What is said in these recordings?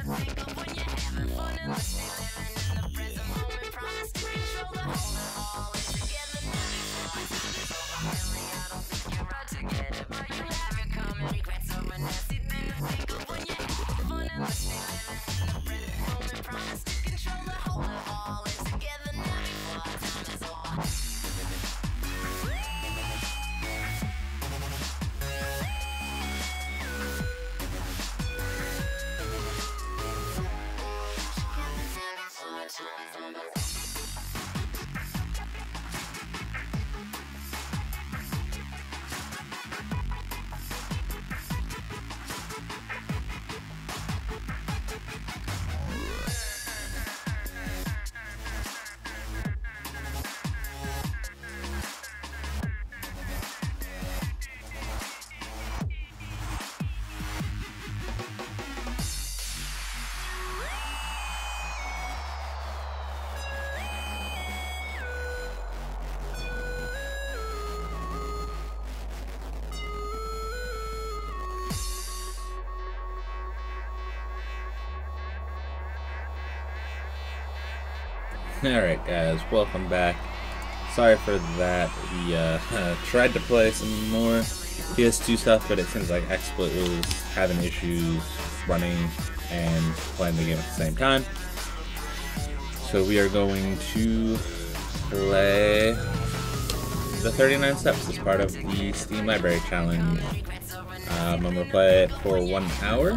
Alright guys, welcome back. Sorry for that. We tried to play some more PS2 stuff, but it seems like XSplit was having issues running and playing the game at the same time. So we are going to play the 39 steps as part of the Steam Library Challenge. I'm going to play it for 1 hour.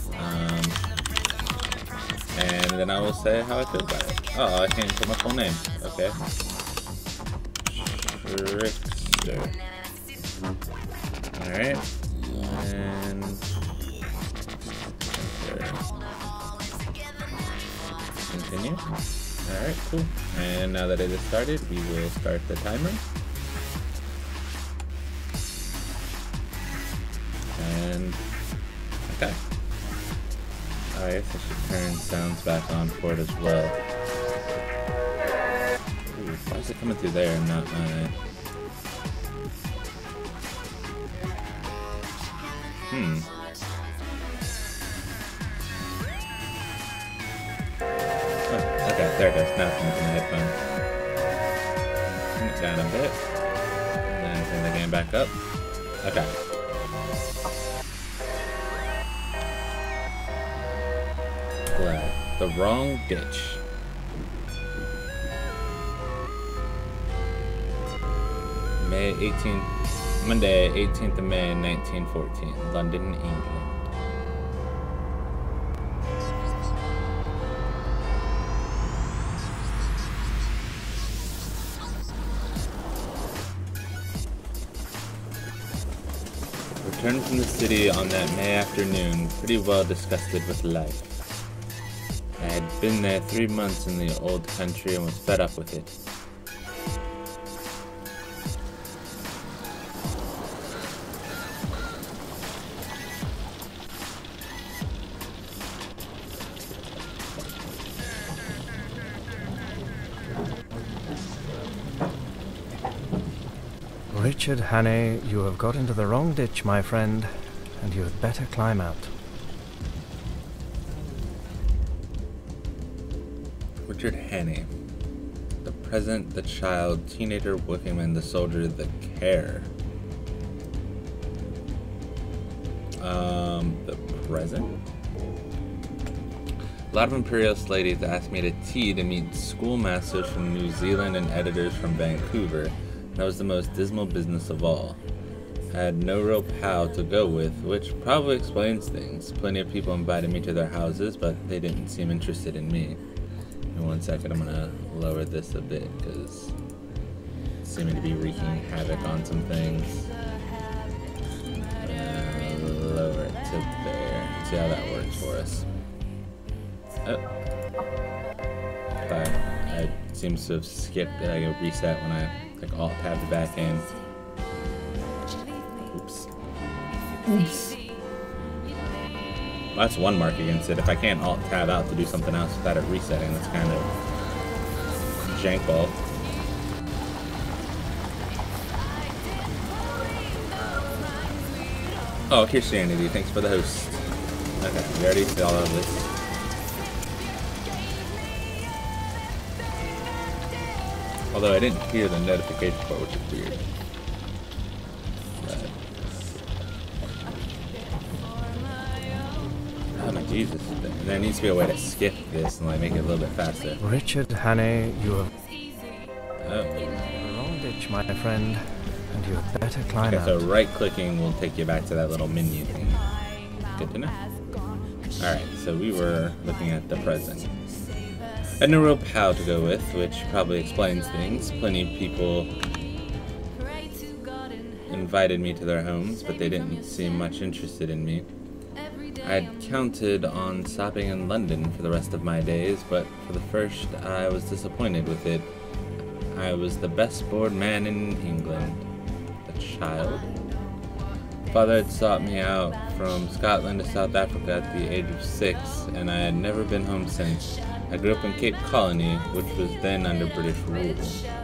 And then I will say how I feel about it. Oh, I can't put my full name. Okay. Trickster. Alright. And... continue. Alright, cool. And now that it is started, we will start the timer. And... okay. I guess I should turn sounds back on for it as well. Ooh, why is it coming through there and not mine? Oh, okay, there it goes. Now it's coming from the headphone. Turn it down a bit. And then turn the game back up. Okay. The wrong ditch. May 18th, Monday, 18th of May, 1914, London, England. Returned from the city on that May afternoon, pretty well disgusted with life. I had been there 3 months in the old country and was fed up with it. Richard Hannay, you have got into the wrong ditch, my friend, and you had better climb out. Richard Hannay. The present, the child, teenager, workingman, the soldier, the care. The present? A lot of imperialist ladies asked me to tea to meet schoolmasters from New Zealand and editors from Vancouver. That was the most dismal business of all. I had no real pal to go with, which probably explains things. Plenty of people invited me to their houses, but they didn't seem interested in me. In 1 second, I'm gonna lower this a bit because it's seeming to be wreaking havoc on some things. Lower it to there. See how that works for us. Oh. I seems to have skipped like a reset when I like alt tab the back end. Oops. Oops. Well, that's one mark against it. If I can't alt tab out to do something else without it resetting, that's kind of jankball. Oh, Christianity, thanks for the host. Okay, we already saw all of this. Although I didn't hear the notification part, which is weird. Oh my Jesus. There needs to be a way to skip this and like make it a little bit faster. Richard Hannay, you have Oh. the wrong ditch, my friend, and you had better climb Okay, out. so right-clicking will take you back to that little menu thing. Good to know. Alright, so we were looking at the present. I had no real pal to go with, which probably explains things. Plenty of people invited me to their homes, but they didn't seem much interested in me. I had counted on stopping in London for the rest of my days, but for the first I was disappointed with it. I was the best bored man in England. A child? Father had sought me out from Scotland to South Africa at the age of 6, and I had never been home since. I grew up in Cape Colony, which was then under British rule.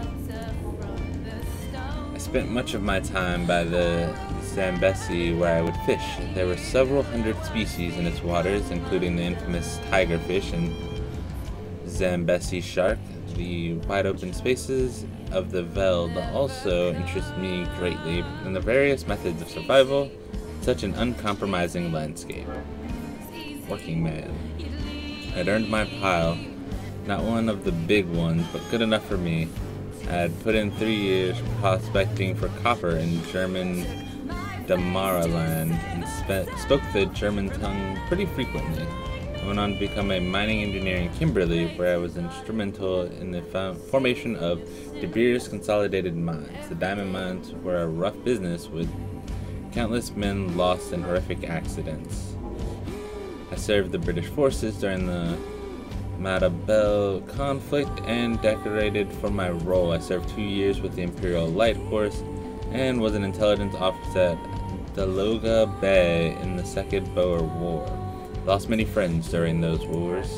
I spent much of my time by the Zambesi where I would fish. There were several hundred species in its waters, including the infamous tigerfish and Zambesi shark. The wide open spaces of the veld also interest me greatly, and the various methods of survival, such an uncompromising landscape. Working man. I'd earned my pile, not one of the big ones, but good enough for me. I had put in 3 years prospecting for copper in German Damaraland and spoke the German tongue pretty frequently. I went on to become a mining engineer in Kimberley, where I was instrumental in the formation of De Beers Consolidated Mines. The diamond mines were a rough business with countless men lost in horrific accidents. I served the British forces during the Matabele conflict and decorated for my role. I served 2 years with the Imperial Light Horse and was an intelligence officer at Daloga Bay in the Second Boer War. Lost many friends during those wars.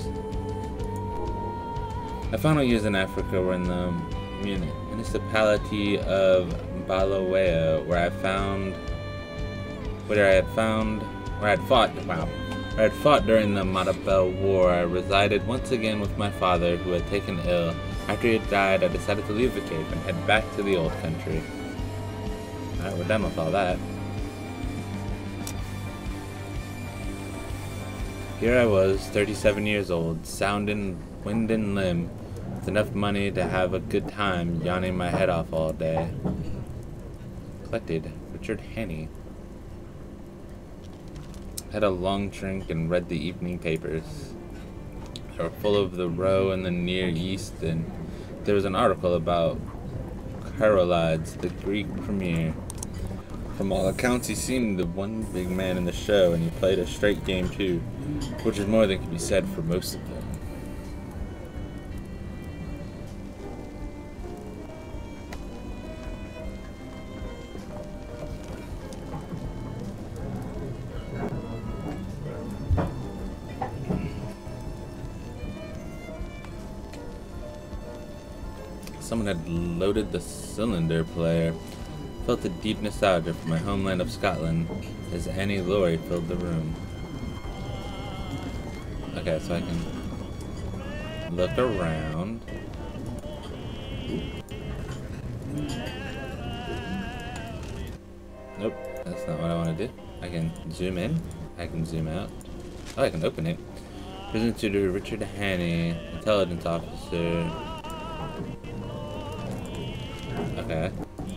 My final years in Africa were in the municipality of Bulawayo, where I had fought during the Matabele War. I resided once again with my father, who had taken ill. After he had died, I decided to leave the Cape and head back to the old country. Alright, we're done with all that. Here I was, 37 years old, sound in wind and limb, with enough money to have a good time, yawning my head off all day. Collected Richard Hannay. Had a long drink and read the evening papers. They were full of the row in the Near East, and there was an article about Carolides, the Greek premier. From all accounts, he seemed the one big man in the show, and he played a straight game too, which is more than can be said for most of them. Someone had loaded the cylinder player. Felt a deep nostalgia for my homeland of Scotland as Annie Laurie filled the room. Okay, so I can look around. Nope, that's not what I want to do. I can zoom in. I can zoom out. Oh, I can open it. Presented to Richard Hannay, intelligence officer. Okay.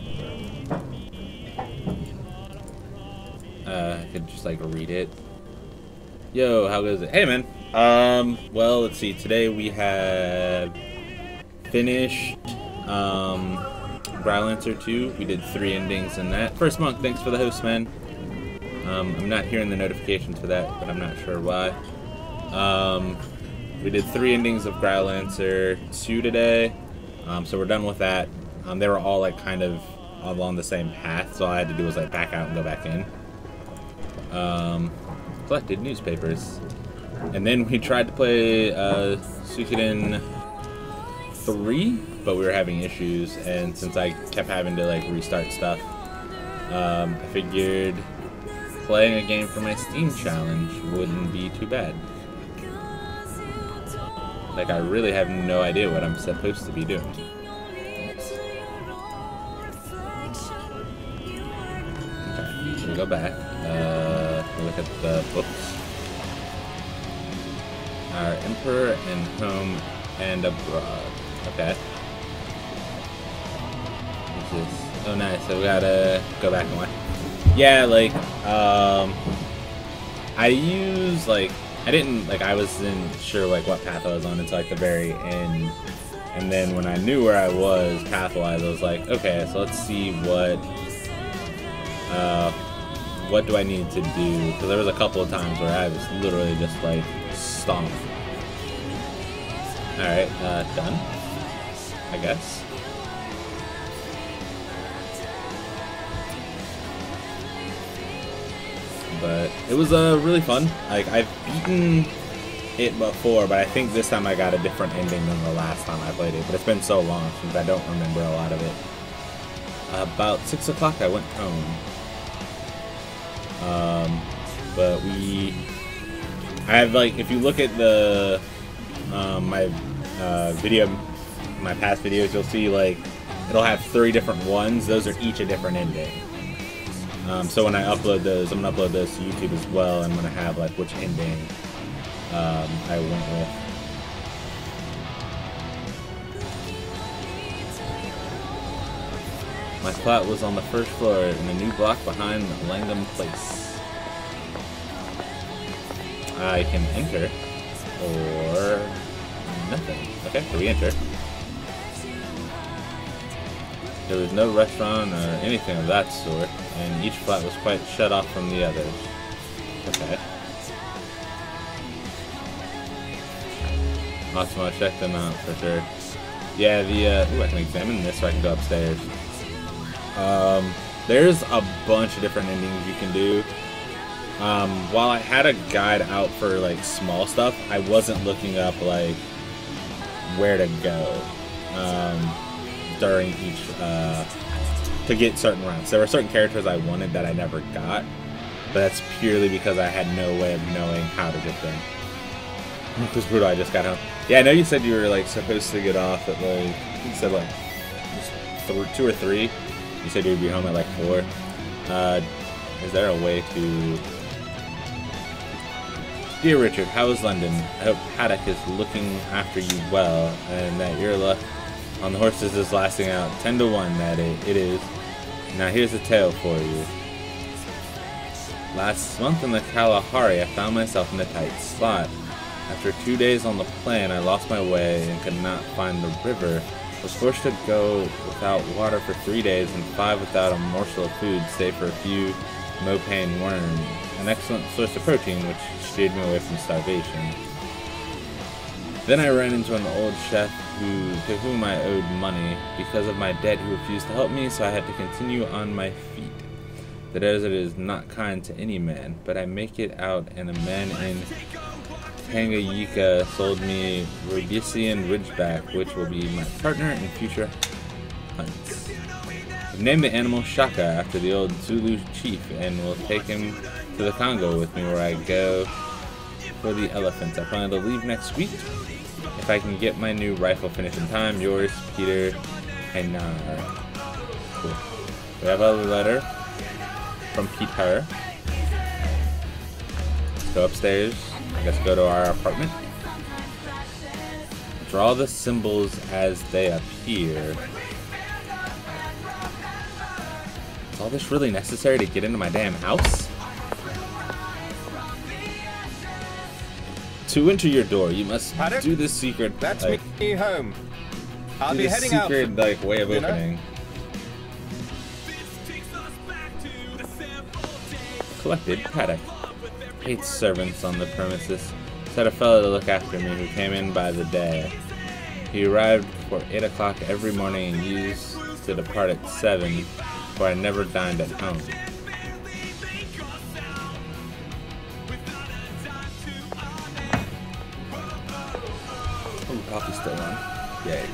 I could just like read it. Yo, how goes it? Hey man. Well, let's see. Today we have finished Growlancer 2. We did 3 endings in that. First Monk, thanks for the host, man. I'm not hearing the notifications for that, but I'm not sure why. We did 3 endings of Growlancer 2 today. So we're done with that. They were all like kind of along the same path, so all I had to do was like back out and go back in. Collected newspapers. And then we tried to play Suikoden 3, but we were having issues, and since I kept having to like restart stuff, I figured playing a game for my Steam challenge wouldn't be too bad. Like, I really have no idea what I'm supposed to be doing. we go back. Look at the books. Our Emperor and Home and Abroad. Okay. Oh, nice. So we gotta go back and watch. Yeah, like, I use, like, I wasn't sure, like, what path I was on until, like, the very end. And then when I knew where I was path-wise, I was like, okay, so let's see what do I need to do? Because there was a couple of times where I was literally just, like, stomped. Alright, done, I guess. But it was really fun. Like, I've beaten it before, but I think this time I got a different ending than the last time I played it. But it's been so long since I don't remember a lot of it. About 6 o'clock I went home. But I have, like, if you look at the my past videos, you'll see, like, it'll have 3 different ones. Those are each a different ending. So when I upload those, I'm gonna upload those to YouTube as well. I'm gonna have, like, which ending I went with. My flat was on the first floor in a new block behind Langham Place. I can enter, or nothing. Okay, so we enter. There was no restaurant or anything of that sort, and each flat was quite shut off from the others. Okay. Awesome, I'll check them out for sure. Yeah, ooh, I can examine this so I can go upstairs. There's a bunch of different endings you can do. While I had a guide out for, like, small stuff, I wasn't looking up, like, where to go during each to get certain routes. There were certain characters I wanted that I never got, but that's purely because I had no way of knowing how to get them. Because brutal, I just got home. Yeah, I know you said you were, like, supposed to get off at, like, you said, like, 2 or 3. You said you'd be home at, like, 4. Is there a way to... Dear Richard, how is London? I hope Paddock is looking after you well, and that your luck on the horses is lasting out 10 to 1, that it is. Now here's a tale for you. Last month in the Kalahari, I found myself in a tight spot. After 2 days on the plain, I lost my way and could not find the river. I was forced to go without water for 3 days and 5 without a morsel of food, save for a few mopane worms, an excellent source of protein which steered me away from starvation. Then I ran into an old chef to whom I owed money. Because of my debt, he refused to help me, so I had to continue on my feet. The desert is not kind to any man, but I make it out, and a man in Tanganyika sold me Rhodesian Ridgeback, which will be my partner in future hunts. I've named the animal Shaka after the old Zulu chief, and will take him to the Congo with me where I go for the elephants. I plan to leave next week. If I can get my new rifle finished in time, yours, Peter Heinar. Cool. We have a letter from Peter. Let's go upstairs. I guess go to our apartment. Draw the symbols as they appear. Is all this really necessary to get into my damn house? To enter your door, you must do this secret, That's like, me home. I'll be heading out. Secret, like, way of opening. Collected Paddock. Hates servants on the premises. Set a fellow to look after me who came in by the day. He arrived for 8 o'clock every morning and used to depart at 7, for I never dined at home. Oh, coffee's still on. Yay.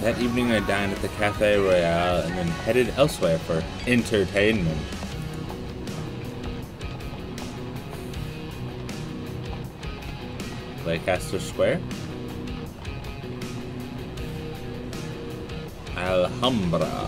That evening I dined at the Cafe Royale and then headed elsewhere for entertainment. Leicester Square? Alhambra.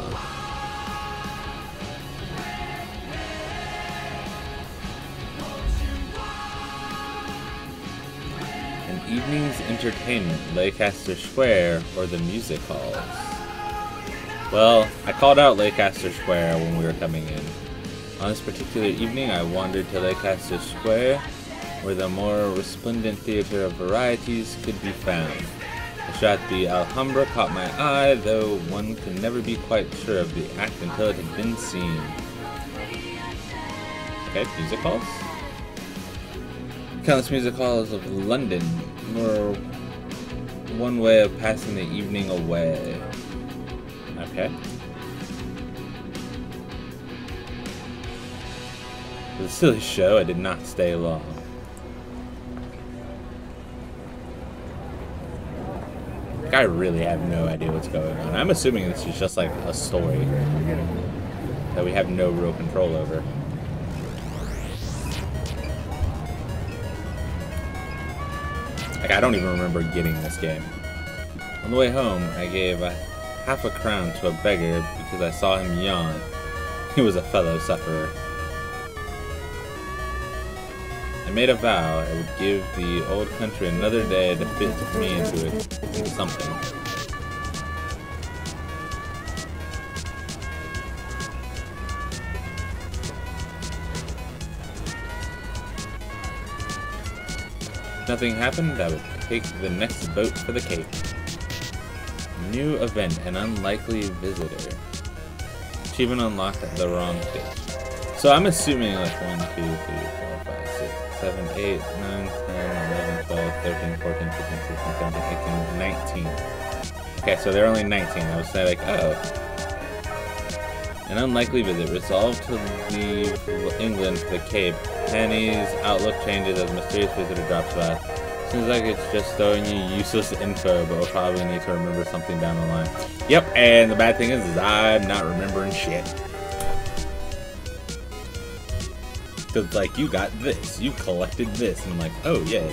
An evening's entertainment, Leicester Square, or the music halls. Well, I called out Leicester Square when we were coming in. On this particular evening, I wandered to Leicester Square, where the more resplendent theater of varieties could be found. The shot at the Alhambra caught my eye, though one can never be quite sure of the act until it had been seen. Okay, music halls? Countless music halls of London were one way of passing the evening away. Okay. It was a silly show, I did not stay long. I really have no idea what's going on. I'm assuming this is just like a story that we have no real control over. Like, I don't even remember getting this game. On the way home, I gave half a crown to a beggar because I saw him yawn. He was a fellow sufferer. I made a vow I would give the old country another day to fit me into something. If nothing happened, I would take the next boat for the Cape. New event, an unlikely visitor. Achievement unlocked at the wrong stage. So I'm assuming like 1, 2, 3, 4, 5, 6, 7, 8, 9, 10, 11, 12, 13, 14, 15, 16, 17, 18, 19. Okay, so they're only 19. I was saying like, oh. An unlikely visit. Resolved to leave England for the Cape. Penny's outlook changes as mysterious visitor drops by. Seems like it's just throwing you useless info, but we'll probably need to remember something down the line. Yep, and the bad thing is I'm not remembering shit. Cause like, you got this, you collected this, and I'm like, oh yay.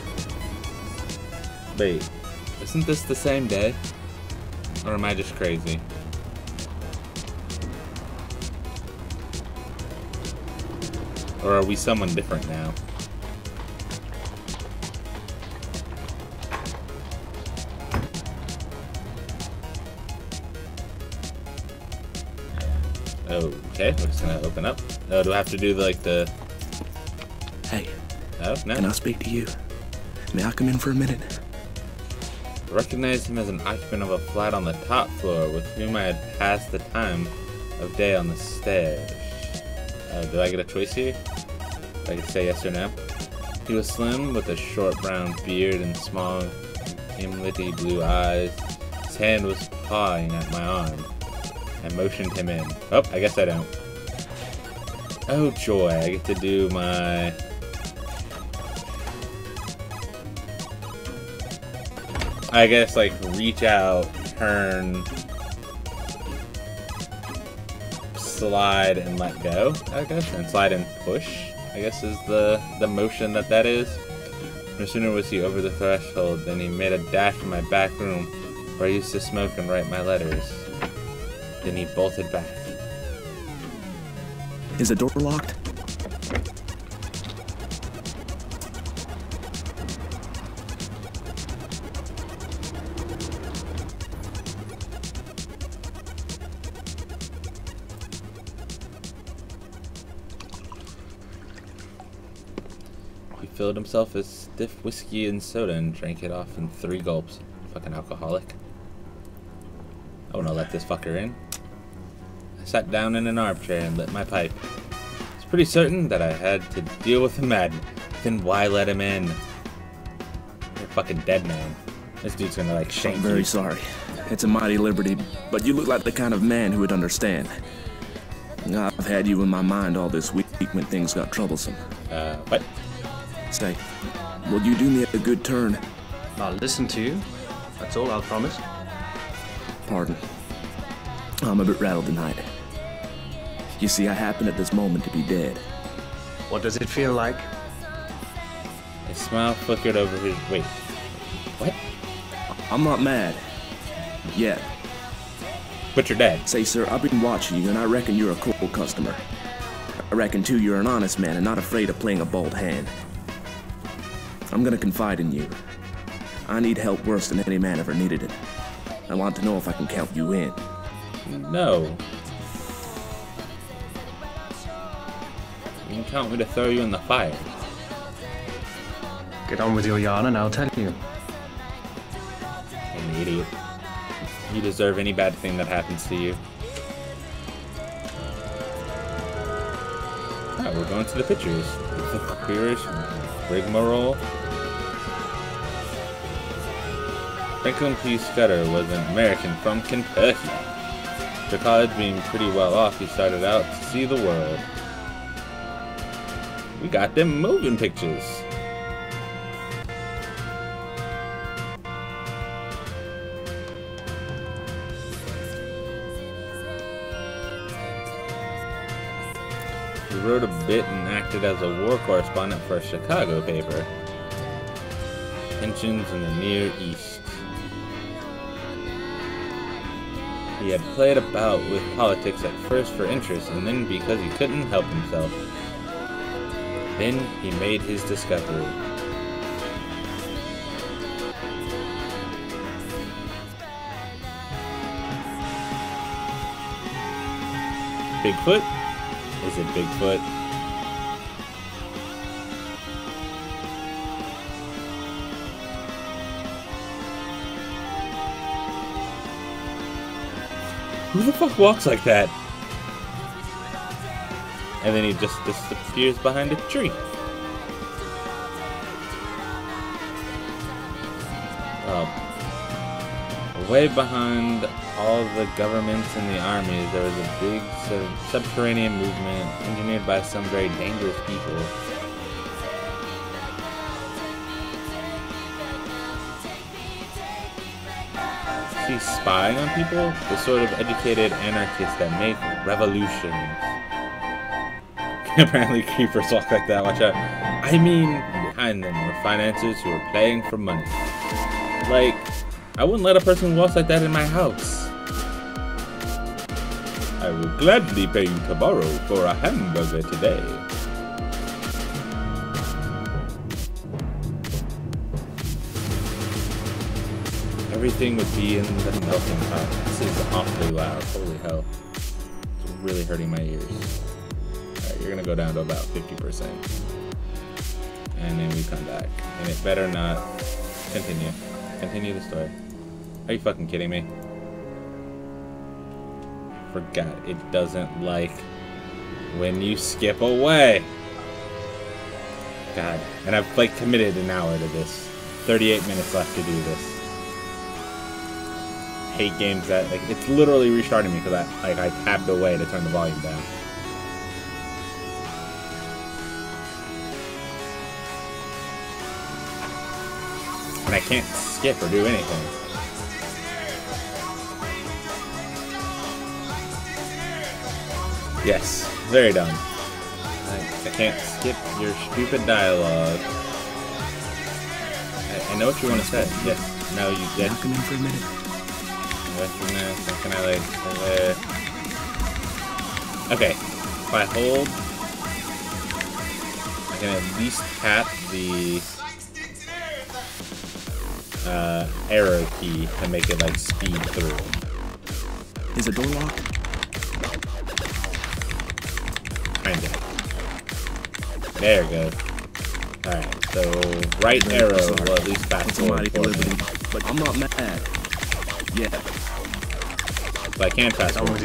Wait, isn't this the same day? Or am I just crazy? Or are we someone different now? Okay, we're just gonna open up. Oh, do I have to do like the... Hey. Oh, no. Can I speak to you? May I come in for a minute? I recognized him as an occupant of a flat on the top floor with whom I had passed the time of day on the stairs. Do I get a choice here? I can say yes or no. He was slim with a short brown beard and small, gimlety blue eyes. His hand was pawing at my arm. I motioned him in. Oh, I guess I don't. Oh joy, I get to do my... I guess like reach out, turn, slide and let go, I guess, and slide and push, I guess is the motion that is. No sooner was he over the threshold than he made a dash to my back room where I used to smoke and write my letters. Then he bolted back. Is the door locked? He filled himself a stiff whiskey and soda and drank it off in 3 gulps. Fucking alcoholic. I wanna let this fucker in. I sat down in an armchair and lit my pipe. It's pretty certain that I had to deal with a madman. Then why let him in? You're a fucking dead man. This dude's gonna like shank you. I'm very sorry. It's a mighty liberty, but you look like the kind of man who would understand. I've had you in my mind all this week when things got troublesome. What? Say, will you do me a good turn? I'll listen to you. That's all I'll promise. Pardon. I'm a bit rattled tonight. You see, I happen at this moment to be dead. What does it feel like? A smile flickered over his... Wait. What? I'm not mad. Yet. But you're dead. Say, sir, I've been watching you, and I reckon you're a cool customer. I reckon, too, you're an honest man and not afraid of playing a bold hand. I'm gonna confide in you. I need help worse than any man ever needed it. I want to know if I can count you in. No. You can count me to throw you in the fire. Get on with your yarn and I'll tell you. An idiot. You deserve any bad thing that happens to you. Oh, we're going to the pictures. The queerish rigmarole. Franklin P. Scudder was an American from Kentucky. After college being pretty well off, he started out to see the world. We got them moving pictures. He wrote a bit and acted as a war correspondent for a Chicago paper. Tensions in the Near East. He had played about with politics at first for interest, and then because he couldn't help himself. Then he made his discovery. Bigfoot? Is it Bigfoot? Who the fuck walks like that? And then he just disappears behind a tree. Way behind all the governments and the armies, there was a big subterranean movement engineered by some very dangerous people. He's spying on people? The sort of educated anarchists that make revolutions. Apparently creepers walk like that, watch out. I mean, behind them were financiers who were playing for money. Like, I wouldn't let a person who walks like that in my house. I will gladly pay you tomorrow for a hamburger today. Everything would be in the melting pot. This is awfully loud. Holy hell. It's really hurting my ears. Alright, you're gonna go down to about 50%. And then we come back. And it better not continue. Continue the story. Are you fucking kidding me? Forgot it doesn't like when you skip away. God. And I've like committed an hour to this. 38 minutes left to do this. Hate games that like it's literally restarting me because I tabbed away to turn the volume down. And I can't skip or do anything. Yes, very dumb. I can't skip your stupid dialogue. I know what you want to say. Yes. No, you did. Come in for a minute. Can I like okay, if I hold I can at least tap the arrow key to make it like speed through. Is the door locked? Kinda. There it goes. Alright, so right arrow will at least fast forward for me. But I'm not mad. Yeah. But I can fast forward.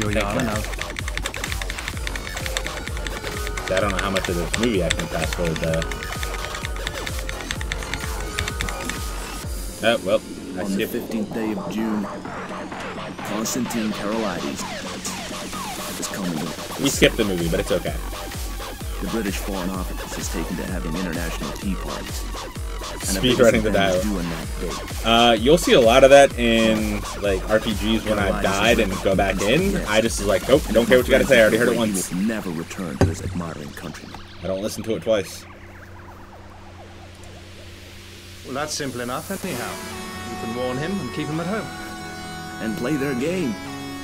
I don't know how much of this movie I can fast forward though. Oh, well, I On the 15th day of June, Constantine Karolides is coming to... We skipped the movie, but it's okay. The British Foreign Office has taken to having international tea parties. speedrunning the dialogue. You'll see a lot of that in like RPGs when I've died and go back in. I just was like, nope, don't care what you gotta say. I already heard it once. He will never return to his admiring countrymen. I don't listen to it twice. Well, that's simple enough, anyhow. You can warn him and keep him at home. And play their game.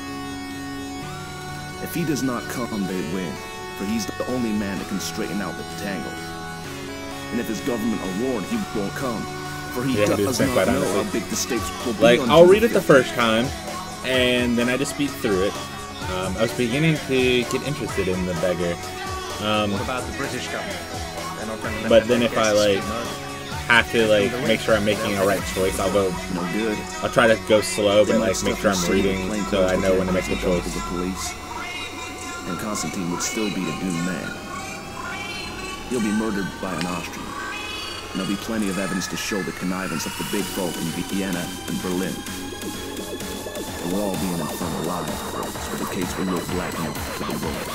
If he does not come, they win. For he's the only man that can straighten out the tangle. And if his government are warned, he won't come. For he does not know how big the stakes will be. Like, I'll read it the first time, and then I just speed through it. I was beginning to get interested in the beggar. What about the British government? They're not going to let but then if I like have to like make sure I'm making a right choice, I'll go. No good. I'll try to go slow, but like make sure I'm reading so I know when to make the choice. The police. And Constantine would still be a doomed man. He'll be murdered by an Austrian. And there'll be plenty of evidence to show the connivance of the big folk in Vienna and Berlin. And we'll all be in infernal alive, so the case will look black and for the world.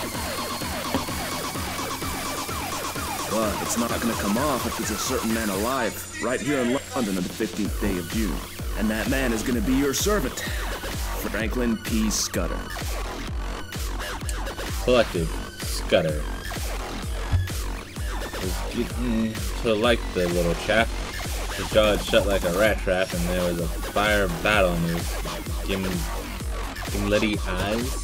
But it's not going to come off if there's a certain man alive right here in London on the 15th day of June. And that man is going to be your servant, Franklin P. Scudder. Selected Scudder. Was getting to like the little chap. His jaw had shut like a rat trap, and there was a fire battle in his gimlety eyes.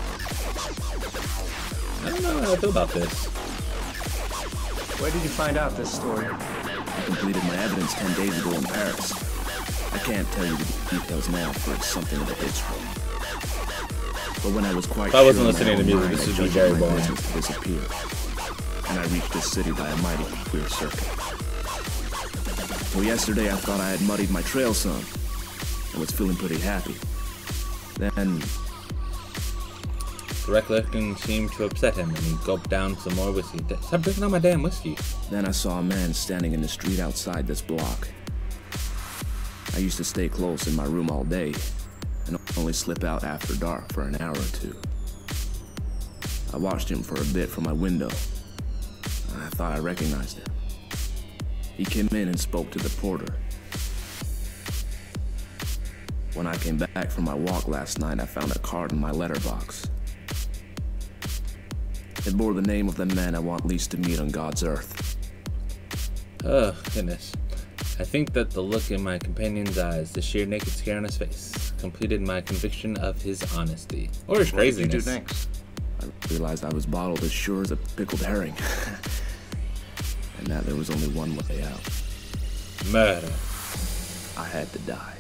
I don't know how I feel about this. Where did you find out this story? I completed my evidence 10 days ago in Paris. I can't tell you the details now, for it's something of a history. But when I was quite sure I wasn't listening to music, this would be very boring. To disappear, and I reached this city by a mighty queer circuit. Well, yesterday I thought I had muddied my trail some, and was feeling pretty happy. Then the recollection seemed to upset him, and he gulped down some more whiskey. Stop drinking all my damn whiskey. Then I saw a man standing in the street outside this block. I used to stay close in my room all day, and only slip out after dark for an hour or two. I watched him for a bit from my window, and I thought I recognized him. He came in and spoke to the porter. When I came back from my walk last night, I found a card in my letterbox. It bore the name of the man I want least to meet on God's earth. Oh, goodness. I think that the look in my companion's eyes, the sheer naked scare on his face, completed my conviction of his honesty. Or his craziness. What did you do next? I realized I was bottled as sure as a pickled herring. And that there was only one way out. Murder. I had to die.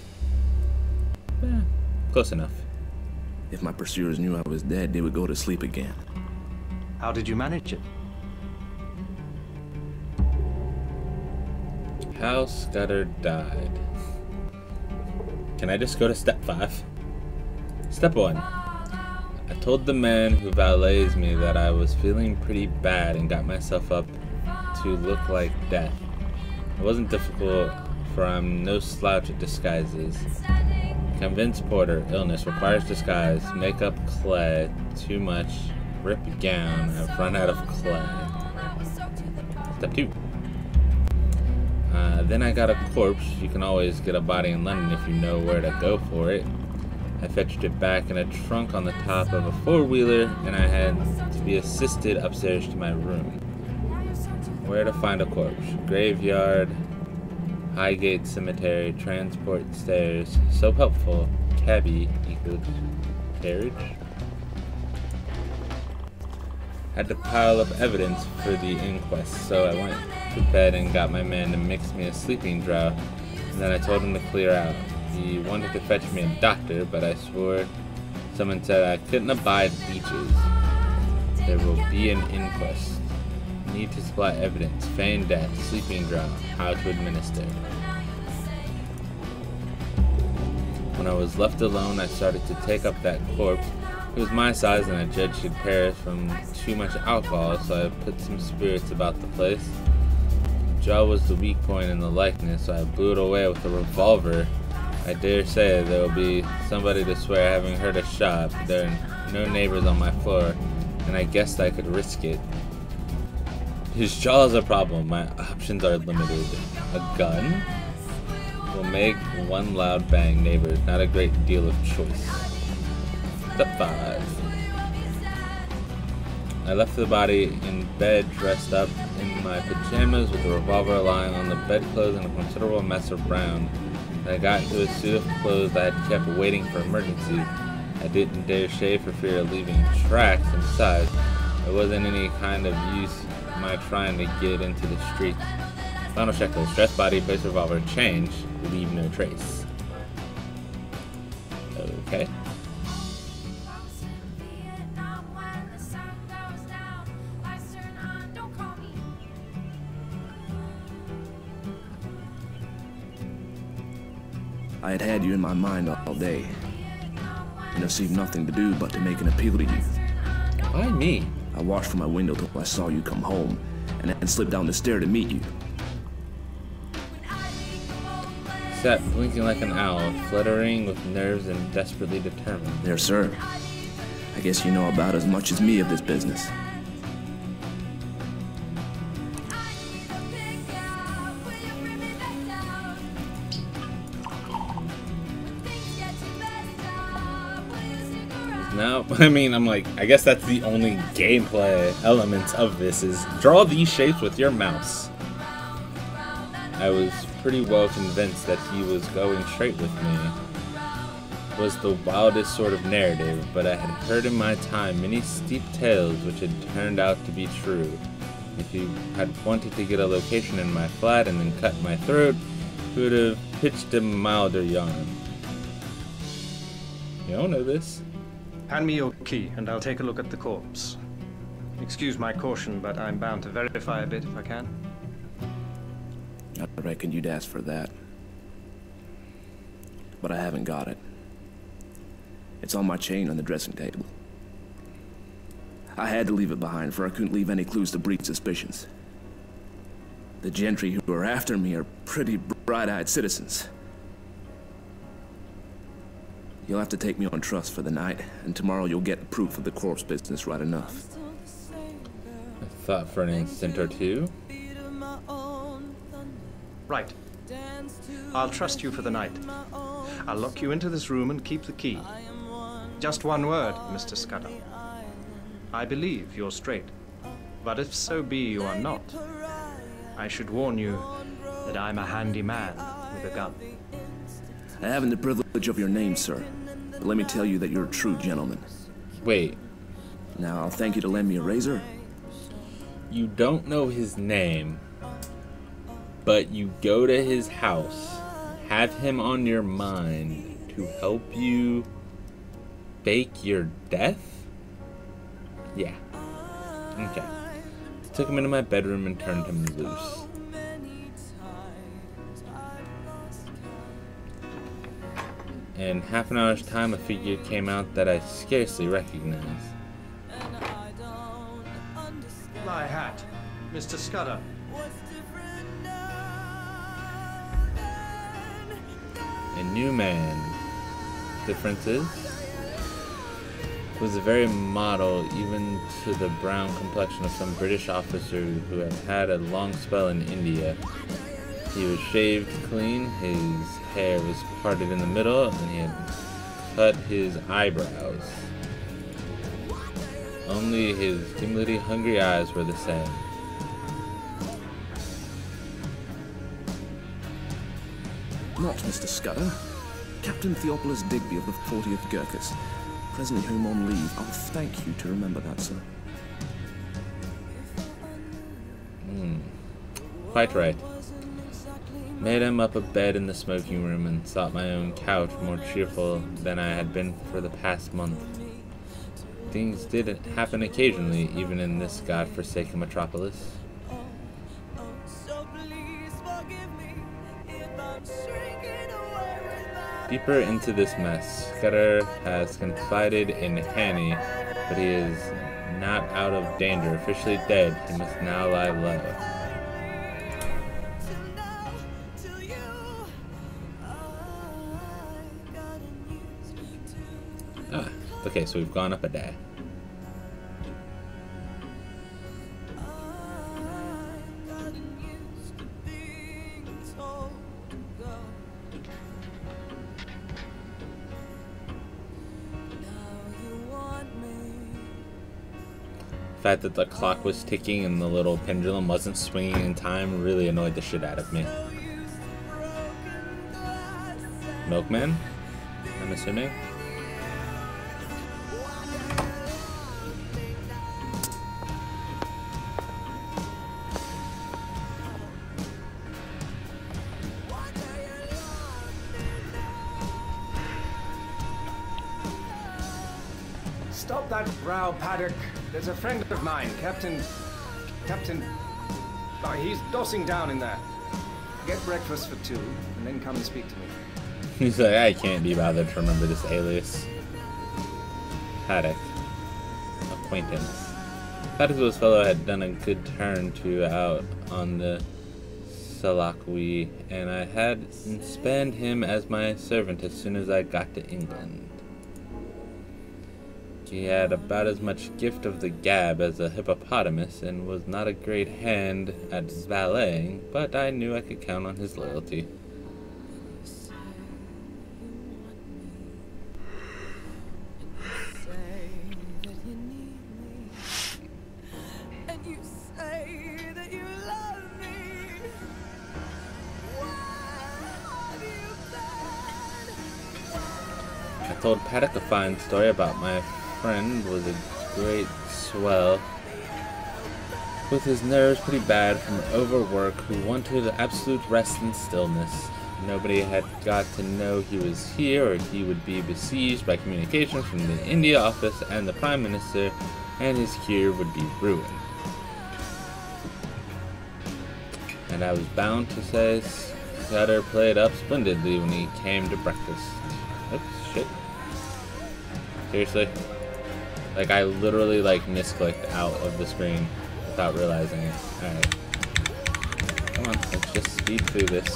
Close enough. If my pursuers knew I was dead, they would go to sleep again. How did you manage it? How Scudder died. Can I just go to step 5? Step 1. I told the man who valets me that I was feeling pretty bad and got myself up to look like death. It wasn't difficult, for I'm no slouch at disguises. Convince Porter, illness requires disguise, makeup clay, too much, rip gown, I've run out of clay. Step 2. Then I got a corpse. You can always get a body in London if you know where to go for it. I fetched it back in a trunk on the top of a four-wheeler, and I had to be assisted upstairs to my room. Where to find a corpse? Graveyard, Highgate Cemetery, transport stairs. So helpful. Cabby equals carriage. Had to pile up evidence for the inquest, so I went to bed and got my man to mix me a sleeping draught, and then I told him to clear out. He wanted to fetch me a doctor, but I swore someone said I couldn't abide leeches. There will be an inquest. Need to supply evidence, feigned death, sleeping draught, how to administer. When I was left alone, I started to take up that corpse. It was my size and I judged he'd perish from too much alcohol, so I put some spirits about the place. The jaw was the weak point in the likeness, so I blew it away with a revolver. I dare say there will be somebody to swear having heard a shot, but there are no neighbors on my floor, and I guessed I could risk it. His jaw is a problem. My options are limited. A gun will make one loud bang. Neighbors, not a great deal of choice. Step 5. I left the body in bed, dressed up in my pajamas with a revolver lying on the bedclothes and a considerable mess of brown. I got into a suit of clothes I had kept waiting for emergency. I didn't dare shave for fear of leaving tracks, and besides, there wasn't any kind of use in my trying to get into the street. Final checklist: dress body, place revolver, change, leave no trace. Okay. I had had you in my mind all day, and there seemed nothing to do but to make an appeal to you. Why me? I watched from my window till I saw you come home, and then slipped down the stair to meet you. Sat blinking like an owl, fluttering with nerves and desperately determined. There, sir. I guess you know about as much as me of this business. Now, I mean, I'm like, I guess that's the only gameplay elements of this is draw these shapes with your mouse. I was pretty well convinced that he was going straight with me. It was the wildest sort of narrative, but I had heard in my time many steep tales which had turned out to be true. If he had wanted to get a location in my flat and then cut my throat, he would have pitched a milder yarn. You don't know this. Hand me your key, and I'll take a look at the corpse. Excuse my caution, but I'm bound to verify a bit if I can. I reckon you'd ask for that. But I haven't got it. It's on my chain on the dressing table. I had to leave it behind, for I couldn't leave any clues to breed suspicions. The gentry who are after me are pretty bright-eyed citizens. You'll have to take me on trust for the night, and tomorrow you'll get proof of the corpse business right enough. I thought for an instant or two. Right. I'll trust you for the night. I'll lock you into this room and keep the key. Just one word, Mr. Scudder. I believe you're straight, but if so be you are not, I should warn you that I'm a handy man with a gun. I haven't the privilege of your name, sir, but let me tell you that you're a true gentleman. Wait. Now, I'll thank you to lend me a razor. You don't know his name, but you go to his house, have him on your mind to help you fake your death? Yeah. Okay. Took him into my bedroom and turned him loose. In half an hour's time, a figure came out that I scarcely recognized. My hat, Mr. Scudder. A new man. Difference is, was a very model, even to the brown complexion of some British officer who had had a long spell in India. He was shaved clean, his hair was parted in the middle, and he had cut his eyebrows. Only his dimly hungry eyes were the same. Not Mr. Scudder. Captain Theophilus Digby of the 40th Gurkhas. Presently home on leave. I'll thank you to remember that, sir. Quite right. Made him up a bed in the smoking room and sought my own couch, more cheerful than I had been for the past month. Things did happen occasionally, even in this godforsaken metropolis. Deeper into this mess, Scudder has confided in Hanny, but he is not out of danger. Officially dead, he must now lie low. Okay, so we've gone up a day. The fact that the clock was ticking and the little pendulum wasn't swinging in time really annoyed the shit out of me. Milkman? I'm assuming? Stop that row, Paddock. There's a friend of mine, Captain... Oh, he's dossing down in there. Get breakfast for 2, and then come and speak to me. He's like, I can't be bothered to remember this alias. Paddock. Acquaintance. Paddock was a fellow had done a good turn to out on the Psy'Aviah, and I had spanned him as my servant as soon as I got to England. He had about as much gift of the gab as a hippopotamus, and was not a great hand at valeting, but I knew I could count on his loyalty. I told Paddock a fine story about my friend was a great swell with his nerves pretty bad from overwork who wanted absolute rest and stillness. Nobody had got to know he was here or he would be besieged by communications from the India office and the Prime Minister, and his cure would be ruined. And I was bound to say Scudder played up splendidly when he came to breakfast. Oops, shit. Seriously? Like, I literally, like, misclicked out of the screen without realizing it. Alright. Come on, let's just speed through this.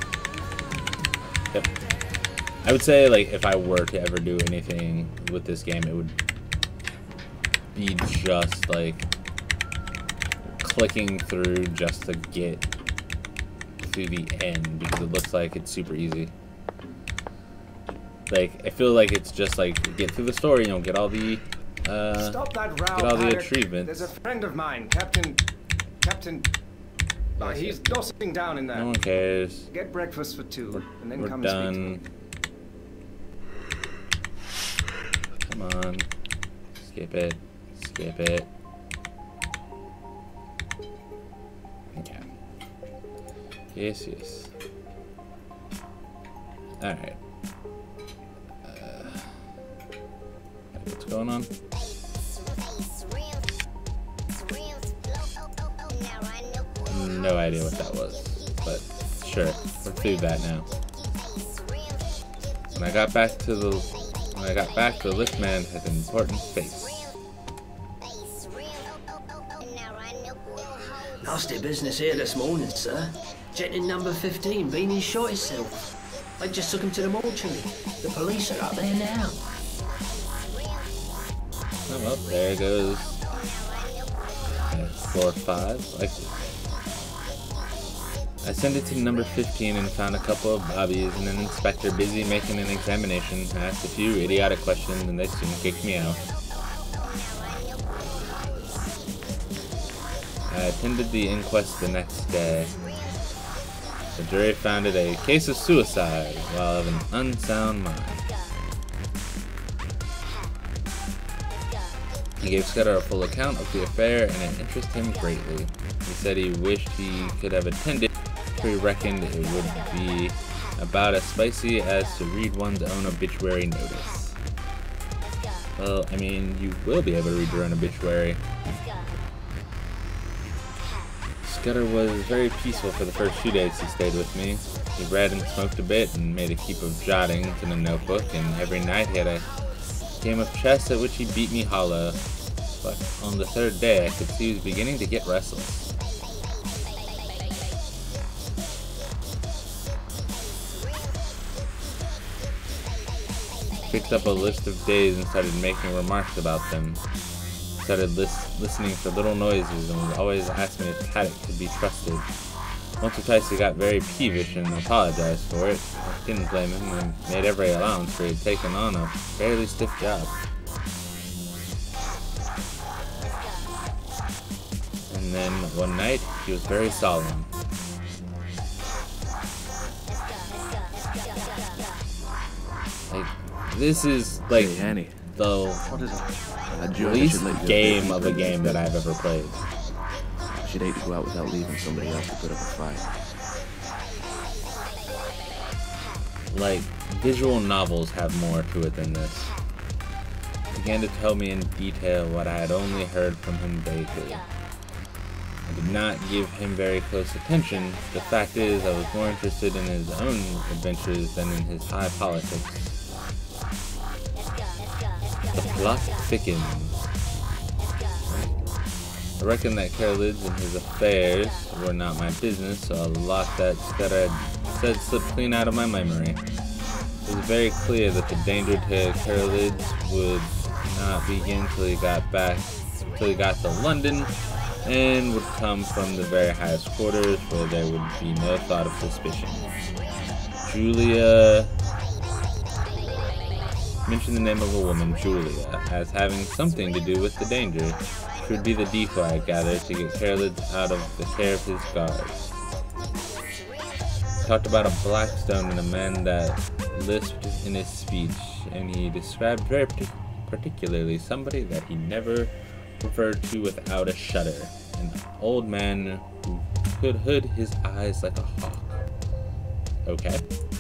Yep. I would say, like, if I were to ever do anything with this game, it would be just, like, clicking through just to get to the end, because it looks like it's super easy. Like, I feel like it's just, like, get through the story, you know, get all the, Stop that row, get all the Paddock. achievements. There's a friend of mine, Captain... Oh, he's dossing down in there. No one cares. Get breakfast for 2, and then We're come done. and speak to me. Come on. Skip it. Skip it. Okay. Yes, yes. Alright. What's going on? No idea what that was, but sure, we're through that now. When I got back, the liftman had an important face. Nasty business here this morning, sir. Gent in number 15, Beanie shot himself. I just took him to the mortuary. The police are up there now. Oh, well, there goes floor 5. Like, I sent it to number 15 and found a couple of bobbies and an inspector busy making an examination. I asked a few idiotic questions and they soon kicked me out. I attended the inquest the next day. The jury found it a case of suicide while of an unsound mind. He gave Scudder a full account of the affair, and it interested him greatly. He said he wished he could have attended, for he reckoned it would be about as spicy as to read one's own obituary notice. Well, I mean, you will be able to read your own obituary. Scudder was very peaceful for the first few days he stayed with me. He read and smoked a bit and made a heap of jottings in a notebook, and every night he had a game of chess at which he beat me hollow. But on the 3rd day, I could see he was beginning to get restless. Picked up a list of days and started making remarks about them. Started listening for little noises and would always ask me if Paddock could be trusted. Once or twice he got very peevish and apologized for it. I didn't blame him and made every allowance for he had taken on a fairly stiff job. And then one night, he was very solemn. Like, this is like the least game of a game that I've ever played. She'd hate to go out without leaving somebody else to put up a fight. Like, visual novels have more to it than this. He began to tell me in detail what I had only heard from him vaguely. I did not give him very close attention. The fact is, I was more interested in his own adventures than in his high politics. The plot thickens. I reckon that Carolid's and his affairs were not my business, so a lot that I said slipped clean out of my memory. It was very clear that the danger to Carolid's would not begin till he got to London, and would come from the very highest quarters where there would be no thought of suspicion. Julia mentioned the name of a woman, Julia, as having something to do with the danger. She would be the decoy, I gathered, to get Carolid out of the care of his guards. Talked about a black stone and a man that lisped in his speech, and he described very particularly somebody that he never referred to without a shudder. An old man who could hood his eyes like a hawk. Okay.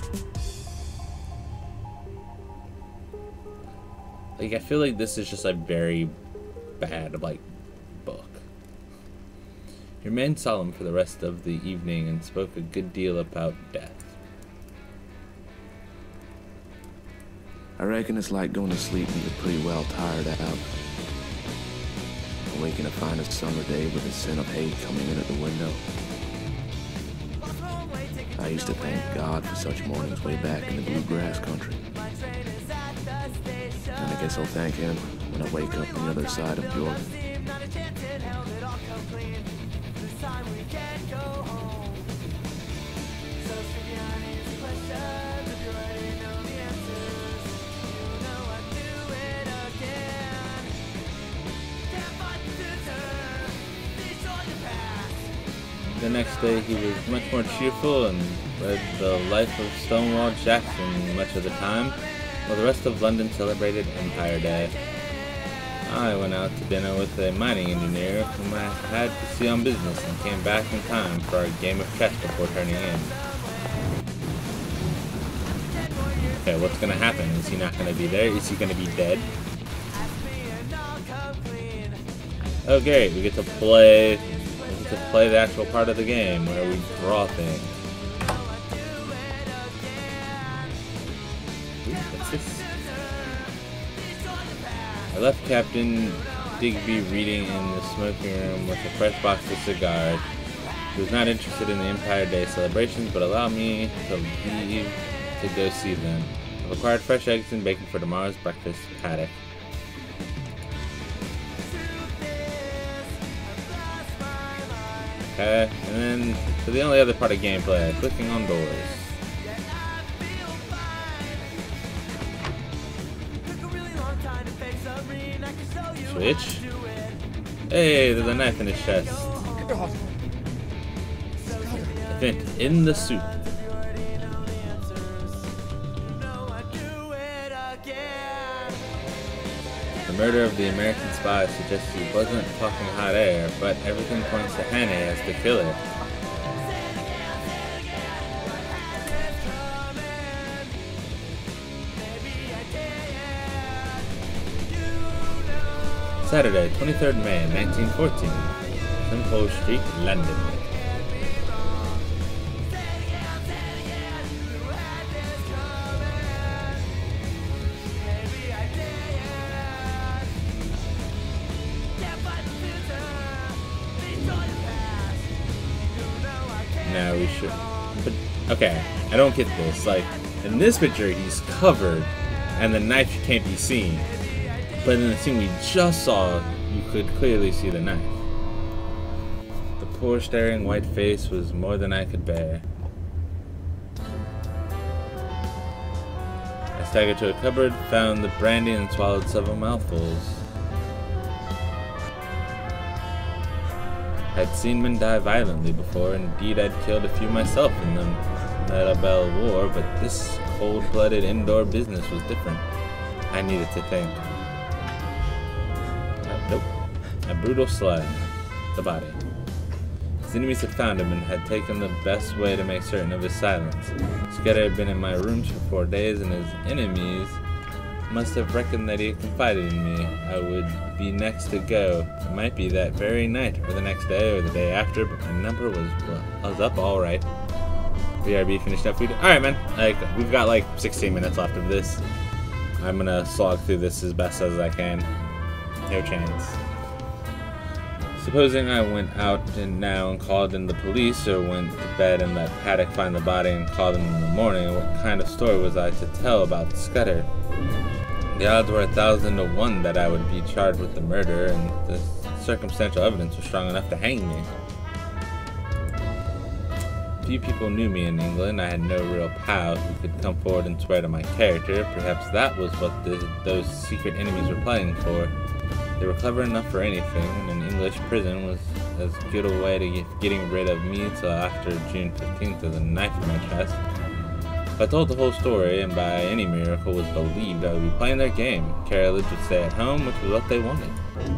Like, I feel like this is just a very bad, like, book. He remained solemn for the rest of the evening and spoke a good deal about death. I reckon it's like going to sleep and you're pretty well tired out. Waking to find a summer day with the scent of hay coming in at the window. I used to thank God for such mornings way back in the bluegrass country. And I guess I'll thank him when I wake up on the other side of Jordan. The next day he was much more cheerful and led the life of Stonewall Jackson much of the time, while the rest of London celebrated Empire Day. I went out to dinner with a mining engineer whom I had to see on business and came back in time for our game of chess before turning in. Okay, what's gonna happen? Is he not gonna be there? Is he gonna be dead? Oh great, we get to play the actual part of the game where we draw things. Ooh, what's this? I left Captain Digby reading in the smoking room with a fresh box of cigars. He was not interested in the Empire Day celebrations, but allowed me to leave to go see them. I've acquired fresh eggs and bacon for tomorrow's breakfast paddock. Okay, and then for the only other part of gameplay, clicking on doors. Switch. Hey, there's a knife in his chest. Event in the suit. The murder of the American spy suggests he wasn't talking hot air, but everything points to Hannah as the killer. Saturday, 23rd May, 1914. St. Paul Street, London. No, we should. But, okay, I don't get this. Like, in this picture, he's covered, and the knife can't be seen. But in the scene we just saw, you could clearly see the knife. The poor staring white face was more than I could bear. I staggered to a cupboard, found the brandy, and swallowed several mouthfuls. I'd seen men die violently before, indeed I'd killed a few myself in the Metabel War, but this cold-blooded indoor business was different. I needed to think. Nope. A brutal slug. The body. His enemies had found him and had taken the best way to make certain of his silence. Scudder had been in my rooms for 4 days, and his enemies must have reckoned that he had confided in me. I would be next to go. It might be that very night, or the next day, or the day after, but my number was up all right. BRB finished up. Alright, man. We've got like 16 minutes left of this. I'm gonna slog through this as best as I can. No chance. Supposing I went out now and called in the police, or went to bed and let Paddock find the body and call them in the morning, what kind of story was I to tell about Scudder? The odds were 1,000 to 1 that I would be charged with the murder, and the circumstantial evidence was strong enough to hang me. Few people knew me in England. I had no real pal who could come forward and swear to my character. Perhaps that was what those secret enemies were playing for. They were clever enough for anything, and an English prison was as good a way to getting rid of me till after June 15th with a knife in my chest. If I told the whole story, and by any miracle was believed, I would be playing their game. Carolage would stay at home, which was what they wanted.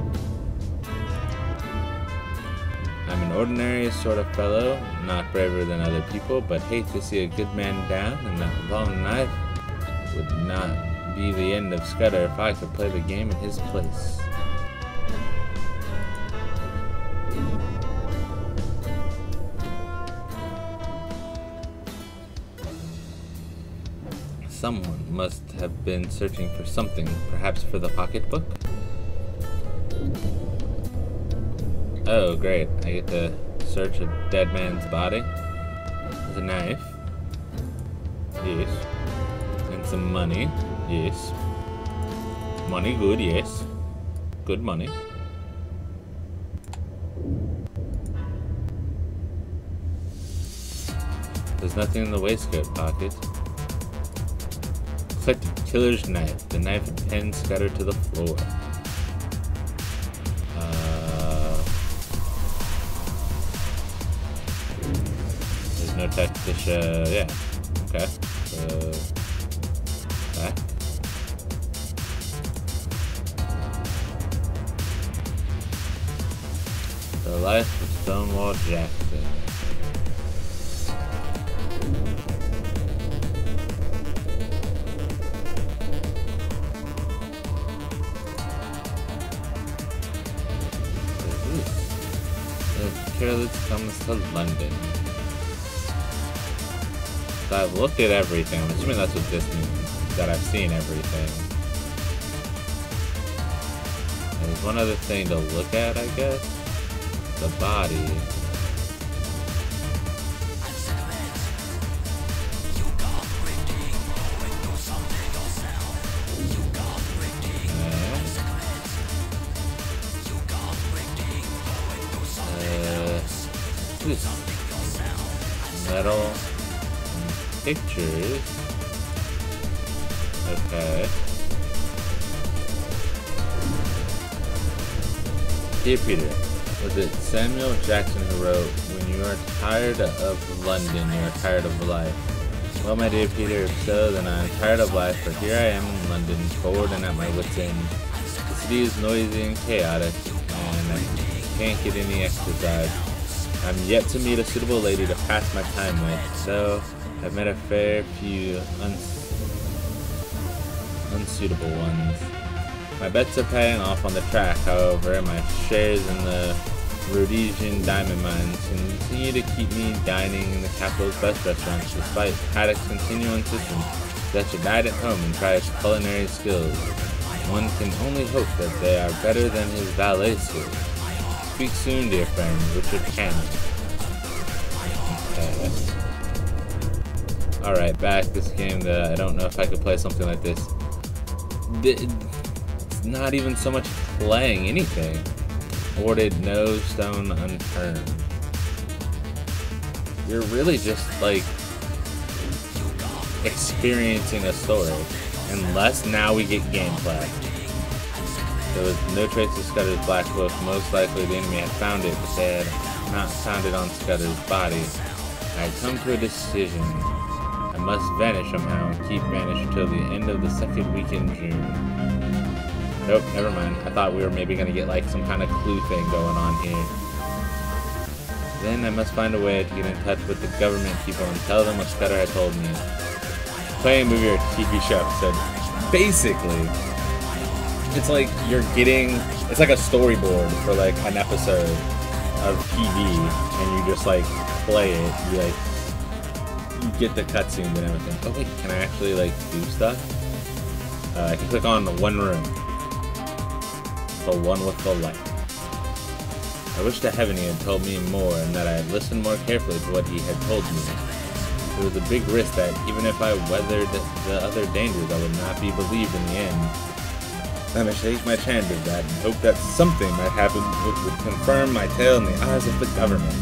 I'm an ordinary sort of fellow, not braver than other people, but hate to see a good man down, and that long knife would not be the end of Scudder if I could play the game in his place. Someone must have been searching for something, perhaps for the pocketbook? Oh, great. I get to search a dead man's body. There's a knife. Yes. And some money. Yes. Money good, yes. Good money. There's nothing in the waistcoat pocket. Looks like the killer's knife. The knife had pinned Scudder to the floor. There's no text to show. Yeah. Okay. So, back. The Life of Stonewall Jackson. Carolage comes to London. So I've looked at everything. I'm assuming that's what this means. That I've seen everything. And there's one other thing to look at, I guess. The body. Metal pictures. Okay. Dear Peter, was it Samuel Jackson who wrote, "When you are tired of London, you are tired of life"? Well, my dear Peter, if so, then I am tired of life, for here I am in London, bored and at my wits' end. The city is noisy and chaotic, and I can't get any exercise. I'm yet to meet a suitable lady to pass my time with, so I've met a fair few unsuitable ones. My bets are paying off on the track, however. My shares in the Rhodesian diamond mines continue to keep me dining in the capital's best restaurants, despite Paddock's continual insistence that I should dine at home and try his culinary skills. One can only hope that they are better than his valet skills. Speak soon, dear friend, Richard Cannon. Okay. Alright, back this game that I don't know if I could play something like this. It's not even so much playing anything. Awarded no stone unturned. You're really just like experiencing a story. Unless now we get gameplay. There was no trace of Scudder's black book. Most likely the enemy had found it, but they had not founded on Scudder's body, I had come to a decision. I must vanish somehow and keep vanished until the end of the second week in June. Nope, never mind. I thought we were maybe going to get like some kind of clue thing going on here. Then I must find a way to get in touch with the government people and tell them what Scudder had told me. Playing a movie or TV show episode. Basically, it's like you're getting, it's like a storyboard for like an episode of TV, and you just like play it. You get the cutscenes and everything. Oh wait, can I actually like do stuff? I can click on one room. The one with the light. I wish to heaven he had told me more and that I had listened more carefully to what he had told me. It was a big risk that even if I weathered the other dangers, I would not be believed in the end. I must take my chance of that and hope that something might happen which would confirm my tale in the eyes of the government.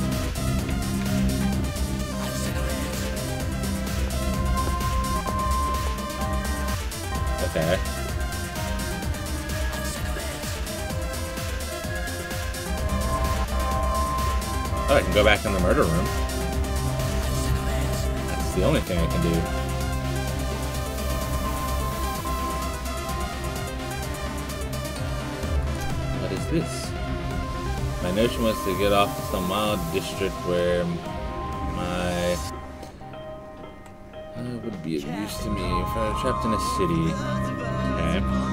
Okay. Oh, I can go back in the murder room. That's the only thing I can do. What is this? My notion was to get off to some wild district where my would be of use to me if I were trapped in a city. Okay.